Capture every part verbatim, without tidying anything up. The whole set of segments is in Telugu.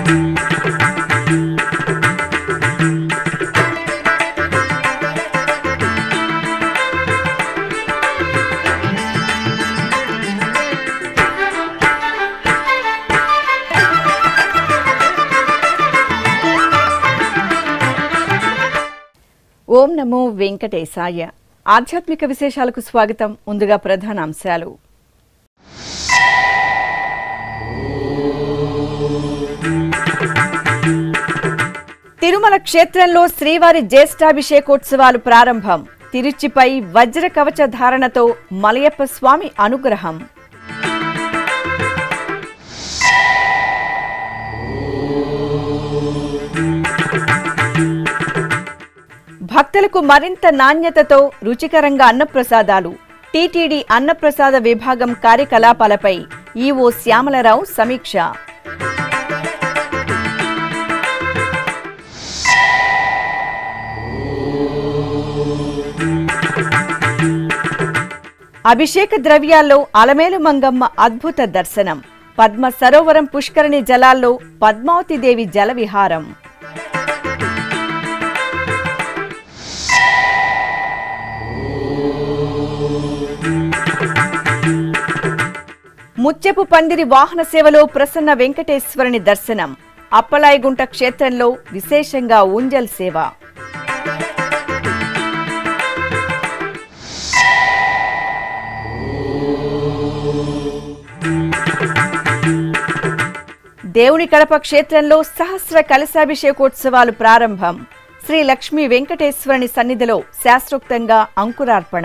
ఓం నమో వెంకటేశాయ. ఆధ్యాత్మిక విశేషాలకు స్వాగతం. ముందుగా ప్రధాన అంశాలు. తిరుమల క్షేత్రంలో శ్రీవారి జ్యేష్ఠాభిషేకోత్సవాలు ప్రారంభం. తిరుచిపై వజ్ర కవచ ధారణతో మలయప్ప స్వామి అనుగ్రహం. భక్తులకు మరింత నాణ్యతతో రుచికరంగా అన్నప్రసాదాలు. టీటీడీ అన్నప్రసాద విభాగం కార్యకలాపాలపై ఈవో శ్యామలరావు సమీక్ష. అభిషేక ద్రవ్యాల్లో అలమేలు మంగమ్మ అద్భుత దర్శనం. పద్మ సరోవరం పుష్కరిణి జలాల్లో పద్మావతిదేవి జల విహారం. ముత్యపు పందిరి వాహన సేవలో ప్రసన్న వెంకటేశ్వరుని దర్శనం. అప్పలాయగుంట క్షేత్రంలో విశేషంగా ఊంజల్ సేవ. దేవుని కడప క్షేత్రంలో సహస్ర కలశాభిషేకోత్సవాలు ప్రారంభం. శ్రీ లక్ష్మీ వెంకటేశ్వరుని సన్నిధిలో శాస్త్రోక్తంగా అంకురార్పణ.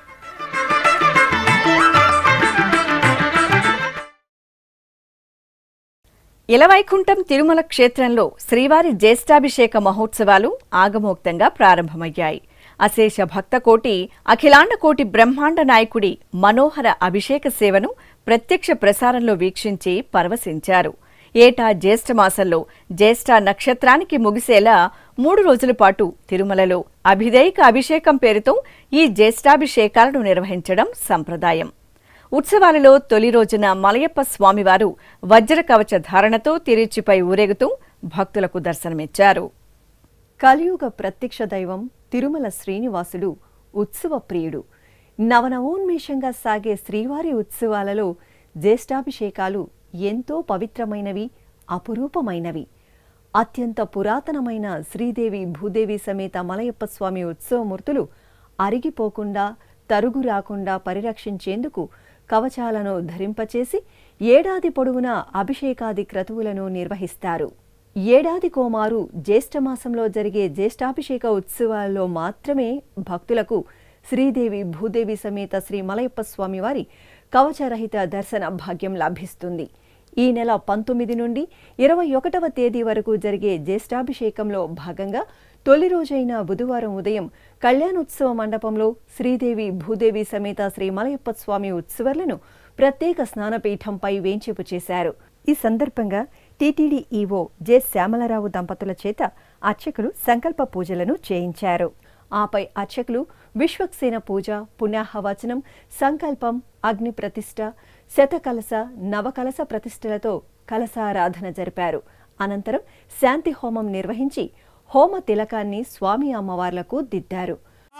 ఇలవైకుంఠం తిరుమల క్షేత్రంలో శ్రీవారి జ్యేష్ఠాభిషేక మహోత్సవాలు ఆగమోక్తంగా ప్రారంభమయ్యాయి. అశేష భక్తకోటి, అఖిలాండ కోటి బ్రహ్మాండ నాయకుడి మనోహర అభిషేక సేవను ప్రత్యక్ష ప్రసారంలో వీక్షించి పరవశించారు. ఏటా జ్యేష్ఠమాసంలో జ్యేష్ఠ నక్షత్రానికి ముగిసేలా మూడు రోజుల పాటు తిరుమలలో అభిదైక అభిషేకం పేరుతో ఈ జ్యేష్ఠాభిషేకాలను నిర్వహించడం సంప్రదాయం. ఉత్సవాలలో తొలి రోజున మలయప్ప స్వామివారు వజ్ర కవచ ధారణతో తిరుచిపై ఊరేగుతూ భక్తులకు దర్శనమిచ్చారు. కలియుగ ప్రత్యక్ష దైవం తిరుమల శ్రీనివాసుడు ఉత్సవ ప్రియుడు. నవనవోన్మేషంగా సాగే శ్రీవారి ఉత్సవాలలో జ్యేష్ఠాభిషేకాలు ఎంతో పవిత్రమైనవి, అపురూపమైనవి. అత్యంత పురాతనమైన శ్రీదేవి భూదేవి సమేత మలయప్ప స్వామి ఉత్సవమూర్తులు అరిగిపోకుండా, తరుగు రాకుండా పరిరక్షించేందుకు కవచాలను ధరింపచేసి ఏడాది పొడవునా అభిషేకాది క్రతువులను నిర్వహిస్తారు. ఏడాది కోమారు జ్యేష్ఠమాసంలో జరిగే జ్యేష్ఠాభిషేక ఉత్సవాల్లో మాత్రమే భక్తులకు శ్రీదేవి భూదేవి సమేత శ్రీ మలయప్ప స్వామివారి కవచరహిత దర్శన భాగ్యం లభిస్తుంది. ఈ నెల పంతొమ్మిది నుండి ఇరవై ఒకటవ తేదీ వరకు జరిగే జ్యేష్ఠాభిషేకంలో భాగంగా తొలి రోజైన బుధవారం ఉదయం కళ్యాణోత్సవ మండపంలో శ్రీదేవి భూదేవి సమేత శ్రీ మలయప్ప స్వామి ఉత్సవాలను ప్రత్యేక స్నానపీఠంపై వేంచేపు చేశారు. ఈ సందర్భంగా టీటీడీ ఈవో జె శ్యామలరావు దంపతుల చేత అర్చకులు సంకల్ప పూజలను చేయించారు. ఆపై అర్చకులు విశ్వక్సేన పూజ, పుణ్యాహవచనం, సంకల్పం, అగ్ని ప్రతిష్ఠ, శతకలశ, నవకలశ ప్రతిష్ఠలతో కలశారాధన జరిపారు. అనంతరం శాంతి హోమం నిర్వహించి హోమ తిలకాన్ని స్వామి అమ్మవార్లకు దిద్దారు.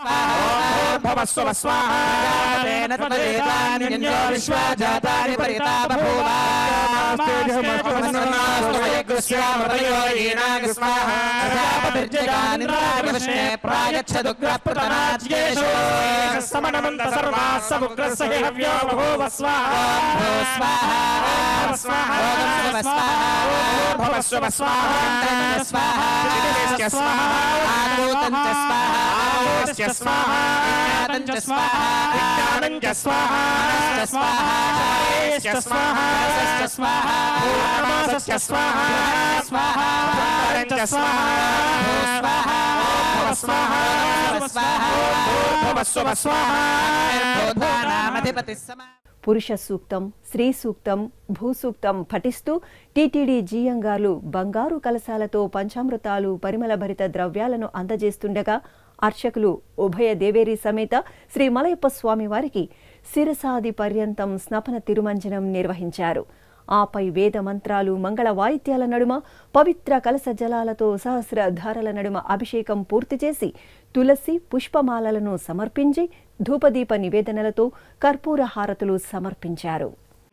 పురుష సూక్తం, శ్రీ సూక్తం, భూసూక్తం పఠిస్తూ టీటీడీ జీయంగార్లు బంగారు కలశాలతో పంచామృతాలు, పరిమళ భరిత ద్రవ్యాలను అందజేస్తుండగా అర్చకులు ఉభయ దేవేరి సమేత శ్రీ మలయప్ప స్వామి వారికి శిరసాది పర్యంతం స్నపన తిరుమంజనం నిర్వహించారు. ఆపై వేద మంత్రాలు మంగళ వాయిద్యాల నడుమ పవిత్ర కలశ జలాలతో సహస్ర ధారల నడుమ అభిషేకం పూర్తి చేసి తులసి పుష్పమాలలను సమర్పించి ధూపదీప నివేదనలతో కర్పూర హారతులు సమర్పించారు.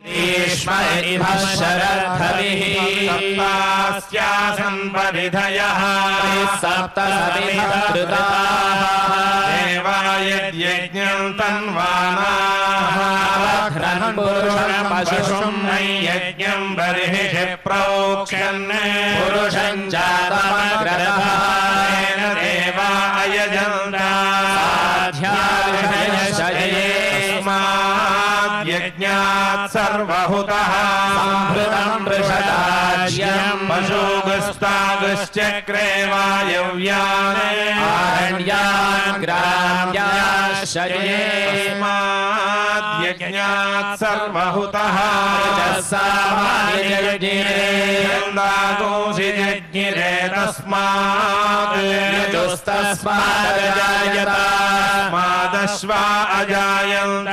यज्ञात् सर्वहुतः संभृतं वृषदाज्यं पशुगस्तागश्चक्रे वायव्यान् आरण्यान् ग्राम्याश्चये तस्मात् यज्ञात् सर्वहुतः यज्ञिरे तस्मात् यजुस्तस्मादजायत तस्मादश्वा अजायन्त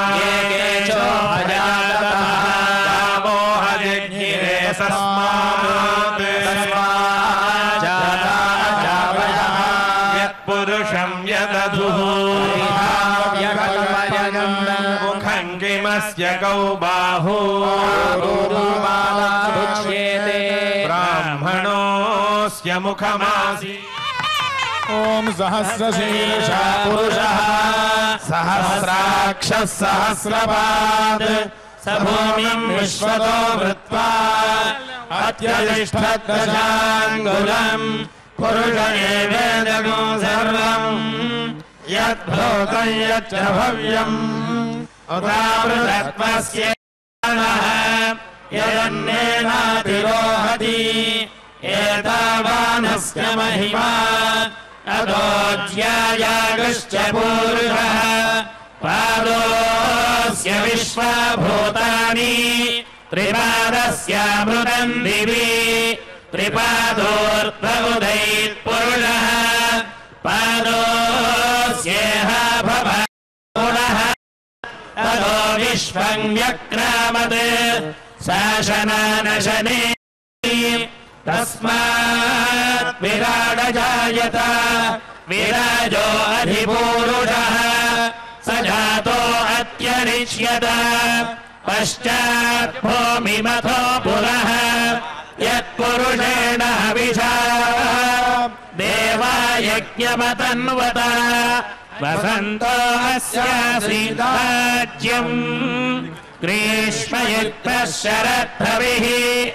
यत्पुरुषं यदधुः मुखं किमस्य कौ बाहु ब्राह्मणोऽस्य मुखमासि ओम सहस्रशीर्षा पुरुषः सहस्राक्षः सहस्रपाद स भूमिं विश्वतो वृत्वा अत्यतिष्ठद्दशाङ्गुलम् पुरुष एवेदगो सर्वम् यद्भूतं यच्च भव्यम् उदावृतत्वस्य यदन्नेनातिरोहति एतावानस्य महिमा अदोज्यायागश्च पूरुषः पादोऽस्य विश्वभूतानि त्रिपादस्यामृतं दिवि त्रिपादोऽर्थ उदैत्पुरुषः पादोऽस्येह भवः अदो विश्वं व्यक्रामत् शासनानशने तस्मात् विराड जायत विराजो अधिपूरुषः स जातो अत्यरिष्यत पश्चात् भूमिमथो पुरः यत्पुरुषेण हविषा देवा यज्ञमतन्वत वसन्तो अस्यासीदाज्यम् ग्रीष्मयुक्तः शरद्धविः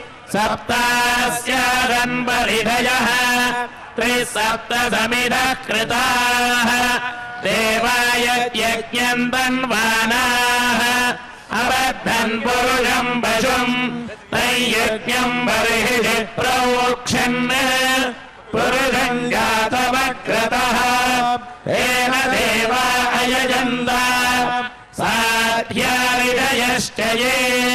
सप्तास्यादन्वरिधयः त्रिसप्तसमिधः कृताः देवाय यज्ञम् तन्वानाः अबद्धन् पुरुषम् पशुम् तैयज्ञम् बर्हिषि प्रोक्षन् पुरुषम् जातवक्रतः तेन देवा अयजन्त साध्याविधयश्च ये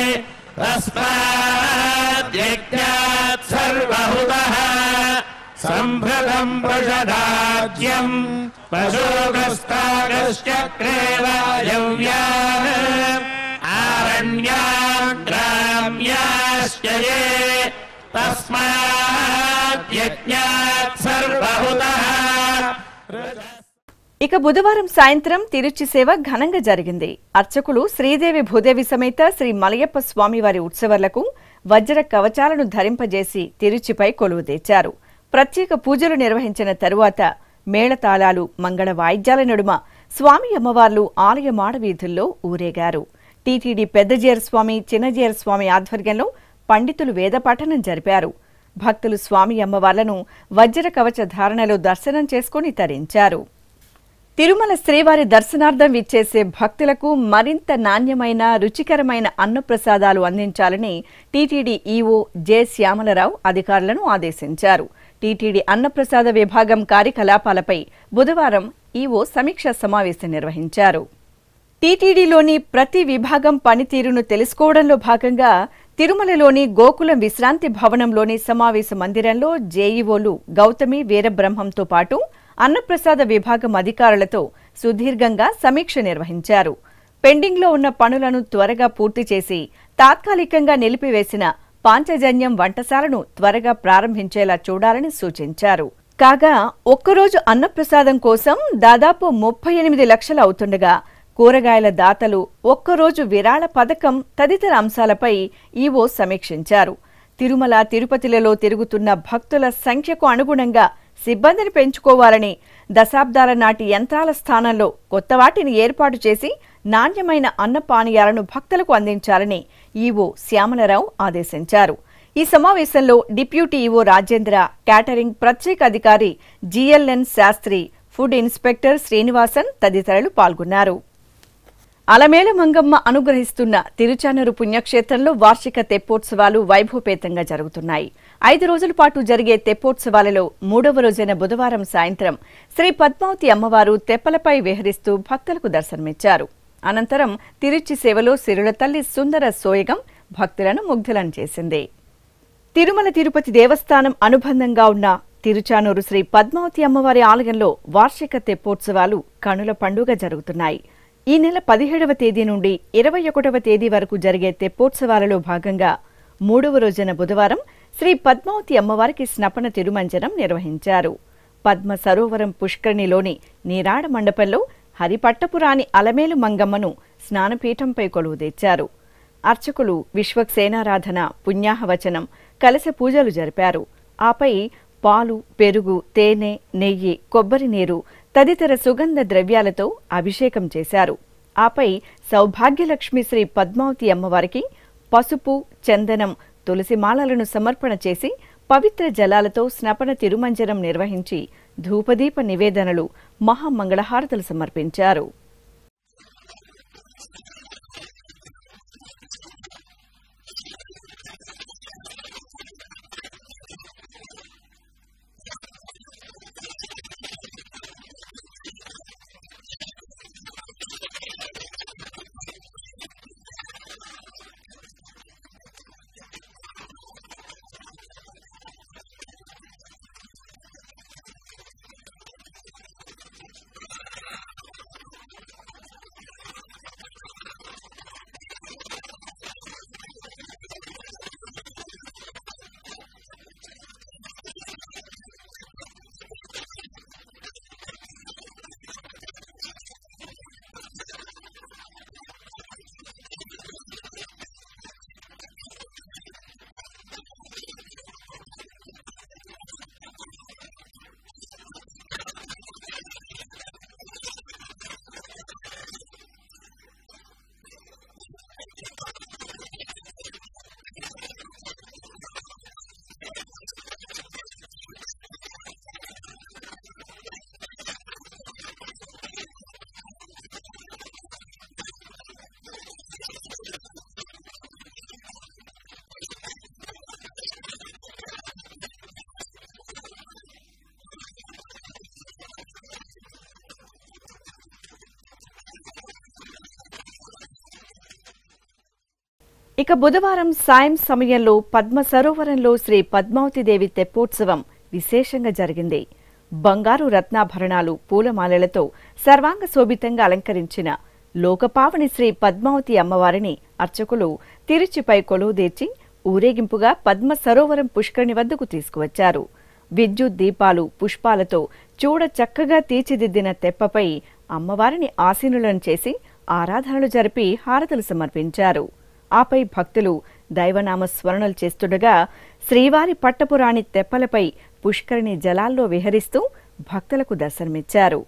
तस्मात् यज्ञात् सर्वहुतः संभृतं वृषदाज्यं पशुगस्तागश्चक्रे वायव्यान् आरण्यान् ग्राम्याश्च ये तस्मात् यज्ञात् सर्वहुतः. ఇక బుధవారం సాయంత్రం తిరుచి సేవ ఘనంగా జరిగింది. అర్చకులు శ్రీదేవి భూదేవి సమేత శ్రీ మలయప్ప స్వామివారి ఉత్సవాలకు వజ్ర కవచాలను ధరింపజేసి తిరుచిపై కొలువు తెచ్చారు. ప్రత్యేక పూజలు నిర్వహించిన తరువాత మేళతాళాలు మంగళ వాయిద్యాల నడుమ స్వామి అమ్మవార్లు ఆలయ మాడవీధుల్లో ఊరేగారు. టీటీడీ పెద్దజేర స్వామి చిన్నజేర స్వామి ఆధ్వర్యంలో పండితులు వేదపఠనం జరిపారు. భక్తులు స్వామి అమ్మవార్లను వజ్ర కవచ ధారణలో దర్శనం చేసుకుని తరించారు. తిరుమల శ్రీవారి దర్శనార్థం విచ్చేసే భక్తులకు మరింత నాణ్యమైన రుచికరమైన అన్నప్రసాదాలు అందించాలని టీటీడీ ఈవో జె శ్యామలరావు అధికారులను ఆదేశించారు. టీటీడీ అన్నప్రసాద విభాగం కార్యకలాపాలపై బుధవారం ఈవో సమీక్షా సమావేశం నిర్వహించారు. టీటీడీలోని ప్రతి విభాగం పనితీరును తెలుసుకోవడంలో భాగంగా తిరుమలలోని గోకులం విశ్రాంతి భవనంలోని సమావేశ మందిరంలో జేఈఓలు గౌతమి వీరబ్రహ్మంతో పాటు అన్నప్రసాద విభాగం అధికారులతో సుదీర్ఘంగా సమీక్ష నిర్వహించారు. పెండింగ్లో ఉన్న పనులను త్వరగా పూర్తి చేసి తాత్కాలికంగా నిలిపివేసిన పాంచజన్యం వంటశాలను త్వరగా ప్రారంభించేలా చూడాలని సూచించారు. కాగా ఒక్కరోజు అన్నప్రసాదం కోసం దాదాపు ముప్పై ఎనిమిది లక్షలు అవుతుండగా కూరగాయల దాతలు ఒక్కరోజు విరాళ పథకం తదితర అంశాలపై ఈవో సమీక్షించారు. తిరుమల తిరుపతిలలో తిరుగుతున్న భక్తుల సంఖ్యకు అనుగుణంగా సిబ్బందిని పెంచుకోవాలని, దశాబ్దాల నాటి యంత్రాల స్థానంలో కొత్త వాటిని ఏర్పాటు చేసి నాణ్యమైన అన్నపానీయాలను భక్తులకు అందించాలని ఈవో శ్యామలరావు ఆదేశించారు. ఈ సమావేశంలో డిప్యూటీ ఈవో రాజేంద్ర, క్యాటరింగ్ ప్రత్యేక అధికారి GLN Shastri, food inspector Srinivasan తదితరులు పాల్గొన్నారు. అలమేల మంగమ్మ అనుగ్రహిస్తున్న తిరుచానూరు పుణ్యక్షేత్రంలో వార్షిక తెప్పోత్సవాలు వైభవపేతంగా జరుగుతున్నాయి. ఐదు రోజుల పాటు జరిగే తెప్పోత్సవాలలో మూడవ రోజైన బుధవారం సాయంత్రం శ్రీ పద్మావతి అమ్మవారు తెప్పలపై విహరిస్తూ భక్తులకు దర్శనమిచ్చారు. అనంతరం తిరుచి సేవలో సిరుల తల్లి సుందర సోయగం భక్తులను ముగ్ధులను చేసింది. తిరుమల తిరుపతి దేవస్థానం అనుబంధంగా ఉన్న తిరుచానూరు శ్రీ పద్మావతి అమ్మవారి ఆలయంలో వార్షిక తెప్పోత్సవాలు కనుల పండుగ జరుగుతున్నాయి. ఈ నెల పదిహేడవ తేదీ నుండి ఇరవై ఒకటవ తేదీ వరకు జరిగే తెప్పోత్సవాలలో భాగంగా మూడవ రోజున బుధవారం శ్రీ పద్మావతి అమ్మవారికి స్నపన తిరుమంజనం నిర్వహించారు. పద్మ సరోవరం పుష్కరిణిలోని నీరాడ మండపంలో హరిపట్టపురాణి అలమేలు మంగమ్మను స్నానపీఠంపై కొలువుదీర్చారు. అర్చకులు విశ్వక్సేనారాధన, పుణ్యాహవచనం, కలశ పూజలు జరిపారు. ఆపై పాలు, పెరుగు, తేనె, నెయ్యి, కొబ్బరి నీరు తదితర సుగంధ ద్రవ్యాలతో అభిషేకం చేశారు. ఆపై సౌభాగ్యలక్ష్మి శ్రీ పద్మావతి అమ్మవారికి పసుపు, చందనం, తులసి మాలలను సమర్పణ చేసి పవిత్ర జలాలతో స్నపన తిరుమంజనం నిర్వహించి ధూపదీప నివేదనలు, మహామంగళహారతులు సమర్పించారు. ఇక బుధవారం సాయం సమయంలో పద్మ సరోవరంలో శ్రీ పద్మావతిదేవి తెప్పోత్సవం విశేషంగా జరిగింది. బంగారు రత్నాభరణాలు, పూలమాలలతో సర్వాంగ శోభితంగా అలంకరించిన లోకపావని శ్రీ పద్మావతి అమ్మవారిని అర్చకులు తిరుచిపై కొలువుదీర్చి ఊరేగింపుగా పద్మ సరోవరం పుష్కరిణి వద్దకు తీసుకువచ్చారు. విద్యుత్ దీపాలు, పుష్పాలతో చూడ చక్కగా తీర్చిదిద్దిన తెప్పపై అమ్మవారిని ఆసీనులను చేసి ఆరాధనలు జరిపి హారతులు సమర్పించారు. ఆపై భక్తులు దైవనామ స్మరణలు చేస్తుండగా శ్రీవారి పట్టపురాణి తెప్పలపై పుష్కరిణి జలాల్లో విహరిస్తూ భక్తులకు దర్శనమిచ్చారు.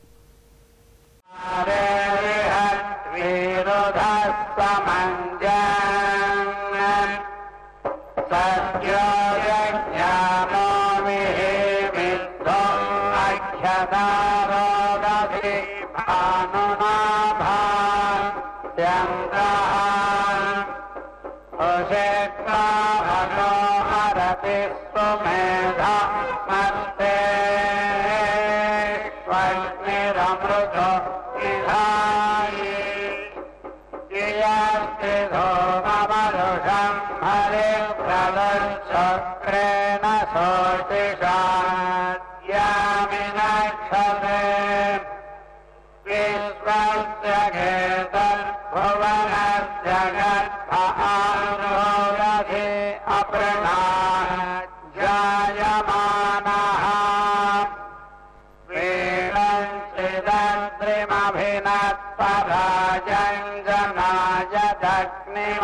Viశ్వస్య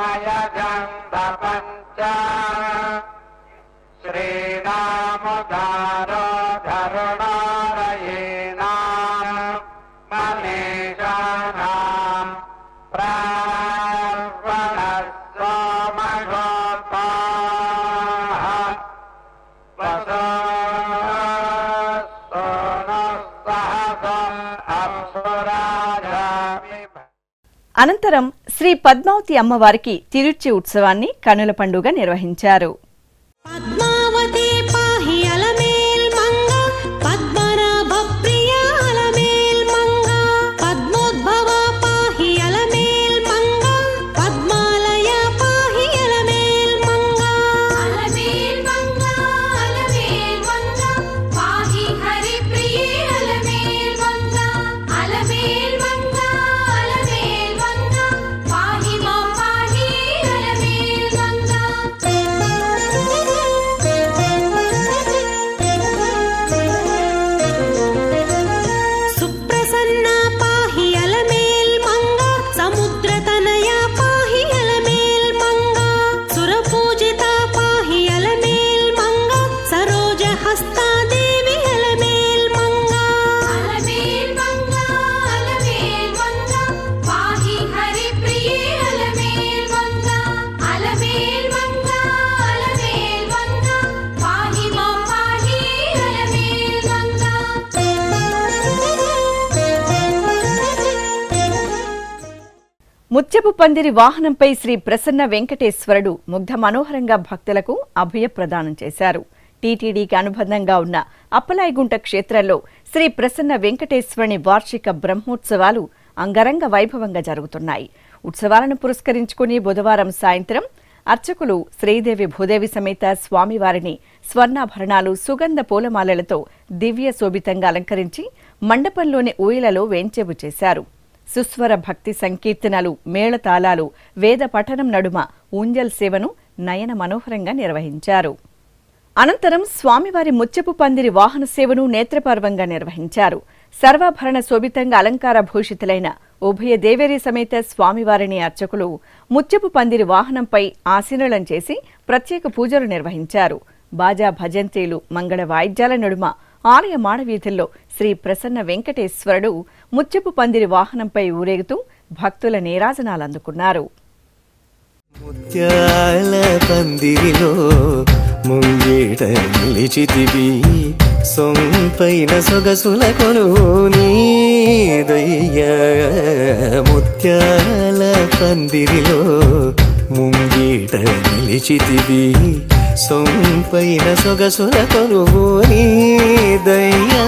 यजन्तपञ्च श्रीरामधारो धरुणारयेणाम् मनीषाणाम् प्रार्पणस्वमगोपाः అనంతరం శ్రీ పద్మావతి అమ్మవారికి తిరుచి ఉత్సవాన్ని కనుల పండుగ నిర్వహించారు. పద్మావతి పాహి అలమేల్ మంగ పద్మనాభ ప్రియ అలమేల్ మంగ పద్మోద్భవ పాహి అలమేల్ మంగ పద్మాలయ పాహి అలమేల్ మంగ అలమేల్ మంగ అలమేల్ మంగ పాహి హరి ప్రియ అలమేల్ మంగ అలమేల్ మంగ అలమేల్ మంగ పాహి మా పాహి అలమేల్ మంగ సుప్రసన్న పాహి అలమేల్ మంగ సముద్రతనయ పాహి అలమేల్ మంగ సురపూజిత పాహి అలమేల్ మంగ సరోజ హస్తాదేవి అలమేల్ మంగ అలమేల్ మంగ అలమేల్ మంగ పాహి హరి ప్రియ అలమేల్ మంగ అలమేల్ మంగ అలమేల్ మంగ పాహి మా పాహి అలమేల్ మంగ ముత్యపు పందిరి వాహనంపై శ్రీ ప్రసన్న వెంకటేశ్వరుడు ముగ్ధ మనోహరంగా భక్తులకు అభయ ప్రదానం చేశారు. టీటీడీకి అనుబంధంగా ఉన్న అప్పలాయిగుంట క్షేత్రంలో శ్రీ ప్రసన్న వెంకటేశ్వరుని వార్షిక బ్రహ్మోత్సవాలు అంగరంగ వైభవంగా జరుగుతున్నాయి. ఉత్సవాలను పురస్కరించుకుని బుధవారం సాయంత్రం అర్చకులు శ్రీదేవి భూదేవి సమేత స్వామివారిని స్వర్ణాభరణాలు సుగంధ పూలమాలలతో దివ్య శోభితంగా అలంకరించి మండపంలోని ఊయలలో వేంచేపు చేశారు. సుస్వర భక్తి సంకీర్తనలు, మేళతాళాలు, వేద పఠనం నడుమ ఊంజల్ సేవను నయన మనోహరంగా నిర్వహించారు. అనంతరం స్వామివారి ముత్యపు పందిరి వాహన సేవను నేత్రపర్వంగా నిర్వహించారు. సర్వాభరణ శోభితంగా అలంకార భూషితులైన ఉభయ దేవేరి సమేత స్వామివారిని అర్చకులు ముత్యపు పందిరి వాహనంపై ఆసీనులం చేసి ప్రత్యేక పూజలు నిర్వహించారు. బాజా భజంత్రీలు, మంగళ వాయిద్యాల నడుమ ఆలయ మాడవీధుల్లో శ్రీ ప్రసన్న వెంకటేశ్వరుడు ముత్యపు పందిరి వాహనంపై ఊరేగుతూ భక్తుల నీరాజనాలు అందుకున్నారు. ముత్యాల పందిరిలో ముంగేట నిలిచితివి సొంపైన సొగసుల కొలువు నీదయ్యా. ముత్యాల పందిరిలో ముంగేట నిలిచితివి సొంపైన సొగసుల కొలువు నీదయ్యా.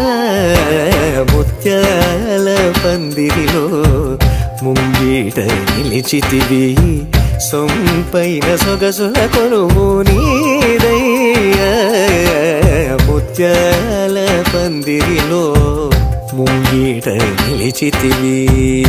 ముత్యాల పందిరిలో ముంగేట నిలిచితివి సొంపైన సొగసుల కొలువు నీదయ్యా. ముత్యాల పందిరిలో ముంగేట నిలిచితివి.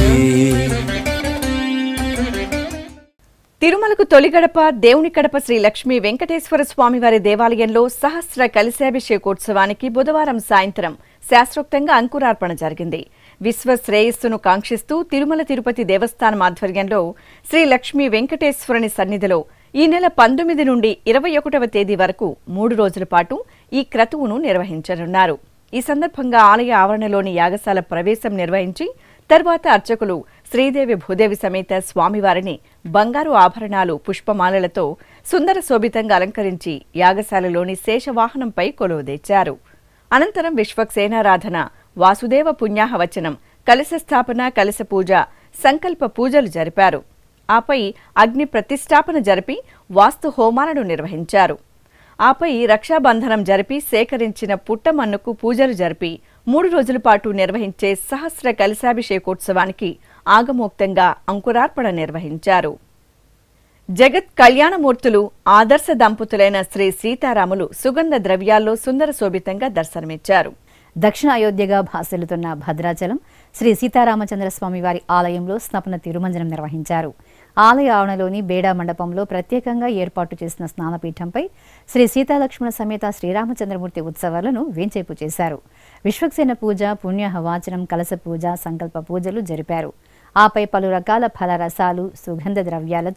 తిరుమలకు తొలి గడప దేవుని కడప శ్రీ లక్ష్మీ వెంకటేశ్వర స్వామివారి దేవాలయంలో సహస్ర కలశాభిషేకోత్సవానికి బుధవారం సాయంత్రం శాస్త్రోక్తంగా అంకురార్పణ జరిగింది. విశ్వ శ్రేయస్సును కాంక్షిస్తూ తిరుమల తిరుపతి దేవస్థానం ఆధ్వర్యంలో శ్రీ లక్ష్మీ వెంకటేశ్వరుని సన్నిధిలో ఈ నెల పంతొమ్మిది నుండి ఇరవై ఒకటవ తేదీ వరకు మూడు రోజుల పాటు ఈ క్రతువును నిర్వహించనున్నారు. ఈ సందర్భంగా ఆలయ ఆవరణలోని యాగశాల ప్రవేశం నిర్వహించి తర్వాత అర్చకులు శ్రీదేవి భూదేవి సమేత స్వామివారిని బంగారు ఆభరణాలు, పుష్పమాలలతో సుందర శోభితంగా అలంకరించి యాగశాలలోని శేషవాహనంపై కొలువుదీర్చారు. అనంతరం విశ్వక్సేనారాధన, వాసుదేవ పుణ్యాహవచనం, కలశ స్థాపన, కలశ పూజ, సంకల్ప పూజలు జరిపారు. ఆపై అగ్ని ప్రతిష్టాపన జరిపి వాస్తు హోమాలను నిర్వహించారు. ఆపై రక్షాబంధనం జరిపి సేకరించిన పుట్టమన్నుకు పూజలు జరిపి మూడు రోజుల పాటు నిర్వహించే సహస్ర కలశాభిషేకోత్సవానికి ఆగమోక్తంగా అంకురార్పణ నిర్వహించారు. జగత్ కళ్యాణమూర్తులు, ఆదర్శ దంపతులైన శ్రీ సీతారాములు సుగంధ ద్రవ్యాల్లో సుందర శోభితంగా దర్శనమిచ్చారు. దక్షిణ అయోధ్యగా భాసిల్లుతున్న భద్రాచలం శ్రీ సీతారామచంద్రస్వామి వారి ఆలయంలో స్నపన తిరుమంజనం నిర్వహించారు. ఆలయ ఆవరణలోని బేడా మండపంలో ప్రత్యేకంగా ఏర్పాటు చేసిన స్నానపీఠంపై శ్రీ సీతాలక్ష్మణ సమేత శ్రీరామచంద్రమూర్తి ఉత్సవాలను వేంచేపు చేశారు. విశ్వక్సేన పూజ, పుణ్యహవాచనం, కలశ పూజ, సంకల్ప పూజలు జరిపారు. ఆపై పలు రకాల ఫలరసాలు, సుగంధ ద్రవ్యాలతో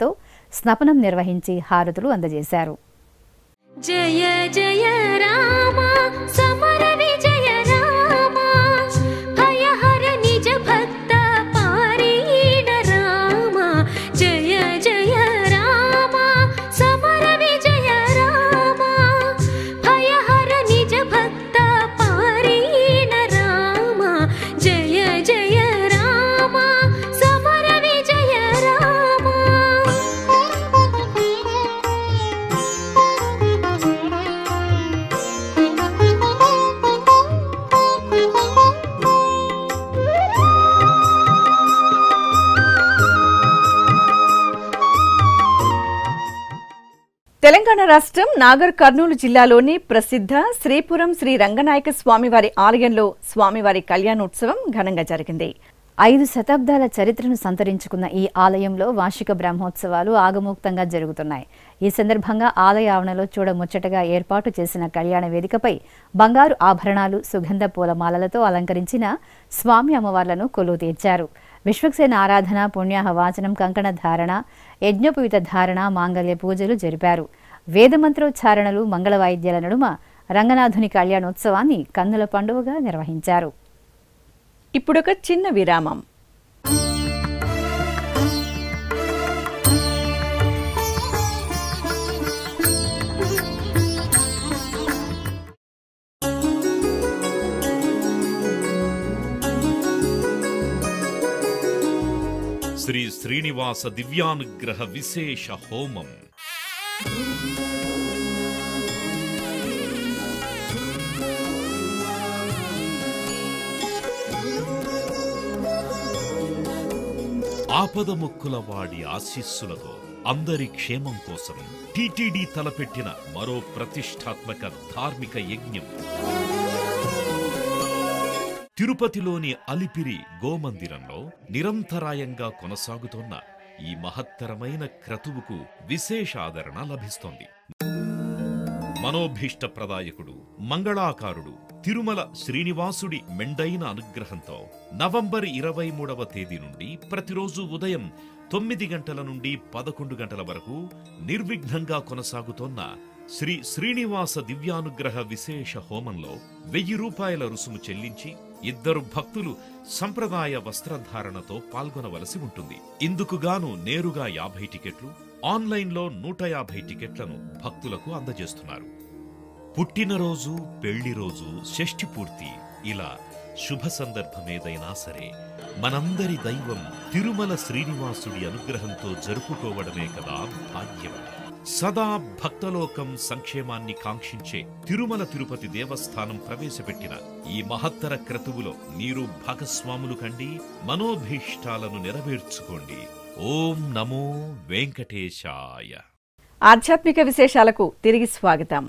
స్నపనం నిర్వహించి హారతులు అందజేశారు. జయ జయ రామ సమర విజయ రామ భయహర నిజ భక్త పారీణ రామ జయ జయ రామ సమర విజయ రామ భయహర నిజ భక్త పారీణ రామ జయ జయ రామ సమర విజయ రామ. తెలంగాణ రాష్ట్రం నాగర్ కర్నూలు జిల్లాలోని ప్రసిద్ధ శ్రీపురం శ్రీ రంగనాయక స్వామివారి ఆలయంలో స్వామివారి కళ్యాణోత్సవం ఘనంగా జరిగింది. ఐదు శతాబ్దాల చరిత్రను సంతరించుకున్న ఈ ఆలయంలో వార్షిక బ్రహ్మోత్సవాలు ఆగమోక్తంగా జరుగుతున్నాయి. ఈ సందర్భంగా ఆలయ ఆవరణలో చూడముచ్చటగా ఏర్పాటు చేసిన కళ్యాణ వేదికపై బంగారు ఆభరణాలు, సుగంధ పూలమాలలతో అలంకరించిన స్వామి అమ్మవార్లను కొలువు తీర్చారు. విశ్వక్సేన ఆరాధన, పుణ్యాహ వాచనం, కంకణ ధారణ, యజ్ఞోపవిత ధారణ, మాంగళ్య పూజలు జరిపారు. వేదమంత్రోచ్చారణలు, మంగళ వాయిద్యాల నడుమ రంగనాథుని కళ్యాణోత్సవాన్ని కన్నుల పండువగా నిర్వహించారు. ఇప్పుడొక చిన్న విరామం. శ్రీ శ్రీనివాస దివ్యానుగ్రహ విశేష హోమం. ఆపదముక్కుల వాడి ఆశీస్సులతో అందరి క్షేమం కోసం టీటీడీ తలపెట్టిన మరో ప్రతిష్టాత్మక ధార్మిక యజ్ఞం. తిరుపతిలోని అలిపిరి గోమందిరంలో నిరంతరాయంగా కొనసాగుతోన్న ఈ మహత్తరమైన క్రతువుకు విశేష ఆదరణ లభిస్తోంది. మనోభీష్ట ప్రదాయకుడు, మంగళాకారుడు తిరుమల శ్రీనివాసుడి మెండైన అనుగ్రహంతో నవంబర్ ఇరవై మూడవ తేదీ నుండి ప్రతిరోజు ఉదయం తొమ్మిది గంటల నుండి పదకొండు గంటల వరకు నిర్విఘ్నంగా కొనసాగుతోన్న శ్రీ శ్రీనివాస దివ్యానుగ్రహ విశేష హోమంలో వెయ్యి రూపాయల రుసుము చెల్లించి ఇద్దరు భక్తులు సంప్రదాయ వస్త్రధారణతో పాల్గొనవలసి ఉంటుంది. ఇందుకుగాను నేరుగా యాభై టికెట్లు, ఆన్లైన్లో నూట యాభై టికెట్లను భక్తులకు అందజేస్తున్నారు. పుట్టినరోజు, పెళ్లి రోజు, షష్ఠి పూర్తి ఇలా శుభ సందర్భమేదైనా సరే మనందరి దైవం తిరుమల శ్రీనివాసుడి అనుగ్రహంతో జరుపుకోవడమే కదా భాగ్యం. సదా భక్తలోకం సంక్షేమాన్ని కాంక్షించే తిరుమల తిరుపతి దేవస్థానం ప్రవేశపెట్టిన ఈ మహత్తర క్రతువులో మీరు భాగస్వాములు కండి, మనోభీష్టాలను నెరవేర్చుకోండి. ఓం నమో వెంకటేశాయ. ఆధ్యాత్మిక విశేషాలకు తిరిగి స్వాగతం.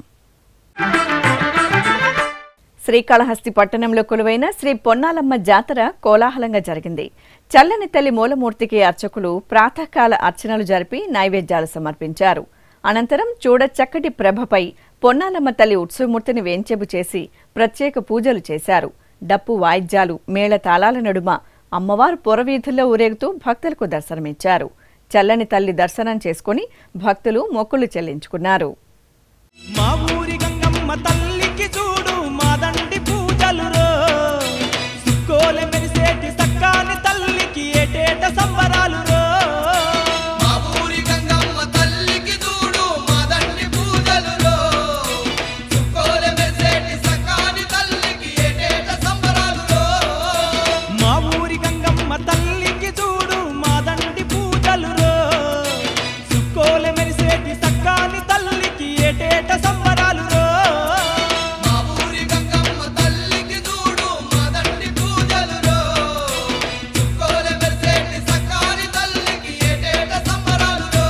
శ్రీకాళహస్తి పట్టణంలో కొలువైన శ్రీ పొన్నాలమ్మ జాతర కోలాహలంగా జరిగింది. చల్లని తల్లి మూలమూర్తికి అర్చకులు ప్రాతకాల అర్చనలు జరిపి నైవేద్యాలు సమర్పించారు. అనంతరం చూడ చక్కటి ప్రభపై పొన్నాలమ్మ తల్లి ఉత్సవమూర్తిని వేంచేపు చేసి ప్రత్యేక పూజలు చేశారు. డప్పు వాయిద్యాలు, మేళ తాళాల నడుమ అమ్మవారు పొరవీధుల్లో ఊరేగుతూ భక్తులకు దర్శనమిచ్చారు. చల్లని తల్లి దర్శనం చేసుకుని భక్తులు మొక్కులు చెల్లించుకున్నారు. మా ఊరి గంగమ్మ తల్లికి చూడు మాదండి పూజలు రో, సుక్కోలె మెరిసేటి సక్కాని తల్లికి ఏటేట సంబరాలు రో. మా ఊరి గంగమ్మ తల్లికి చూడు మాదండి పూజలు రో, సుక్కోలె మెరిసేటి సక్కాని తల్లికి ఏటేట సంబరాలు రో. మా ఊరి గంగమ్మ తల్లికి చూడు మాదండి పూజలు రో, సుక్కోలె మెరిసేటి సక్కాని తల్లికి ఏటేట సంబరాలు రో. మా ఊరి గంగమ్మ తల్లికి చూడు మాదండి పూజలు రో, సుక్కోలె మెరిసేటి సక్కాని తల్లికి ఏటేట సంబరాలు రో.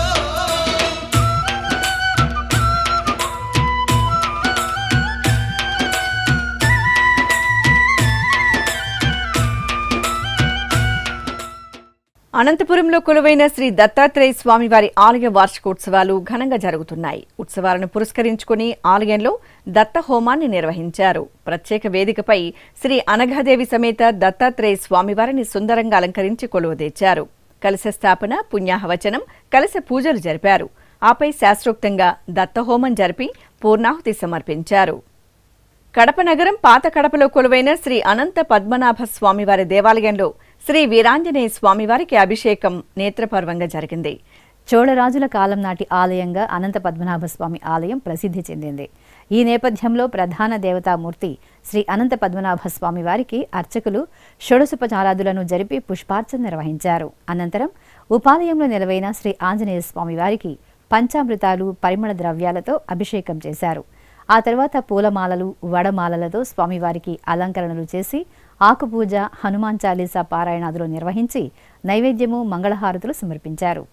అనంతపురంలో కొలువైన శ్రీ దత్తాత్రేయ స్వామివారి ఆలయ వార్షికోత్సవాలు ఘనంగా జరుగుతున్నాయి. ఉత్సవాలను పురస్కరించుకుని ఆలయంలో దత్త హోమాన్ని నిర్వహించారు. ప్రత్యేక వేదికపై శ్రీ అనఘాదేవి సమేత దత్తాత్రేయ స్వామివారిని సుందరంగా అలంకరించి కొలువుదీర్చారు. కలశ స్థాపన, పుణ్యాహవచనం, కలశ పూజలు జరిపారు. ఆపై శాస్త్రోక్తంగా దత్తహోమం జరిపి పూర్ణాహుతి సమర్పించారు. కడప నగరం పాత కడపలో కొలువైన శ్రీ అనంత పద్మనాభ స్వామివారి దేవాలయంలో శ్రీ వీరాంజనేయ స్వామివారికి అభిషేకం నేత్రపర్వంగా జరిగింది. చోళరాజుల కాలం నాటి ఆలయంగా అనంత పద్మనాభ స్వామి ఆలయం ప్రసిద్ధి చెందింది. ఈ నేపథ్యంలో ప్రధాన దేవతామూర్తి శ్రీ అనంత పద్మనాభ స్వామి వారికి అర్చకులు షోడశోపచారాదులను జరిపి పుష్పార్చన నిర్వహించారు. అనంతరం ఉపాలయంలో నిలవైన శ్రీ ఆంజనేయ స్వామి వారికి పంచామృతాలు, పరిమళ ద్రవ్యాలతో అభిషేకం చేశారు. ఆ తర్వాత పూలమాలలు, వడమాలలతో స్వామివారికి అలంకరణలు చేసి ఆకుపూజ, హనుమాన్ చాలీసా పారాయణాదులు నిర్వహించి నైవేద్యము, మంగళహారతులు సమర్పించారు.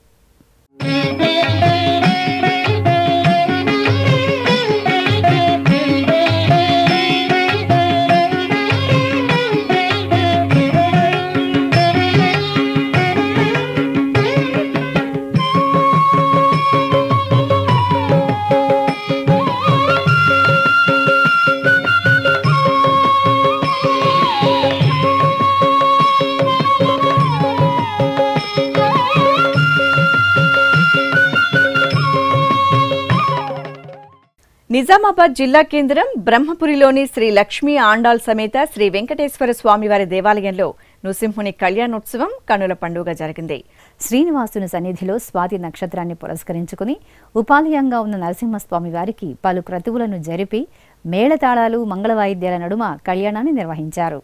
నిజామాబాద్ జిల్లా కేంద్రం బ్రహ్మపురిలోని శ్రీ లక్ష్మీ ఆండాల్ సమేత శ్రీ వెంకటేశ్వర స్వామివారి దేవాలయంలో నృసింహుని కళ్యాణోత్సవం కన్నుల పండుగ జరిగింది. శ్రీనివాసుని సన్నిధిలో స్వాతి నక్షత్రాన్ని పురస్కరించుకుని ఉపాలయంగా ఉన్న నరసింహస్వామి వారికి పలు క్రతువులను జరిపి మేళతాళాలు, మంగళవాయిద్యాల నడుమ కళ్యాణాన్ని నిర్వహించారు.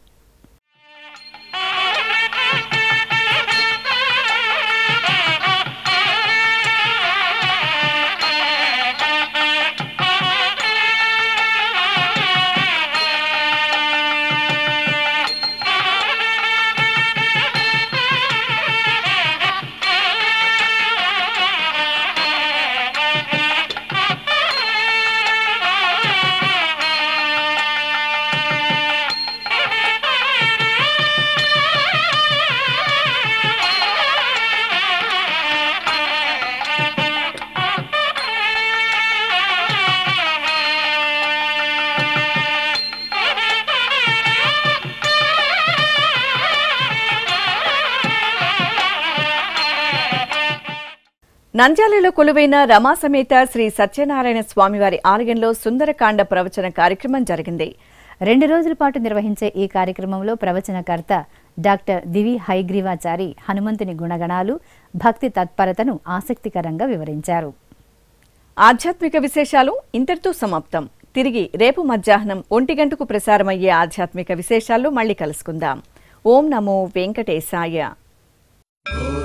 నంద్యాలలో కొలువైన రమాసమేత శ్రీ సత్యనారాయణ స్వామివారి ఆలయంలో సుందరకాండ ప్రవచన కార్యక్రమం జరిగింది. రెండు రోజుల పాటు నిర్వహించే ఈ కార్యక్రమంలో ప్రవచనకర్త డాక్టర్ దివి హైగ్రీవాచారి హనుమంతుని గుణగణాలు, భక్తి తత్పరతను ఆసక్తికరంగా వివరించారు. ఆధ్యాత్మిక విశేషాలు ఇంతటితో సమాప్తం. తిరిగి రేపు మధ్యాహ్నం ఒంటి గంటకు ప్రసారమయ్యే ఆధ్యాత్మిక విశేషాల్లో మళ్ళీ కలుసుకుందాం. ఓం నమో వెంకటేశాయ.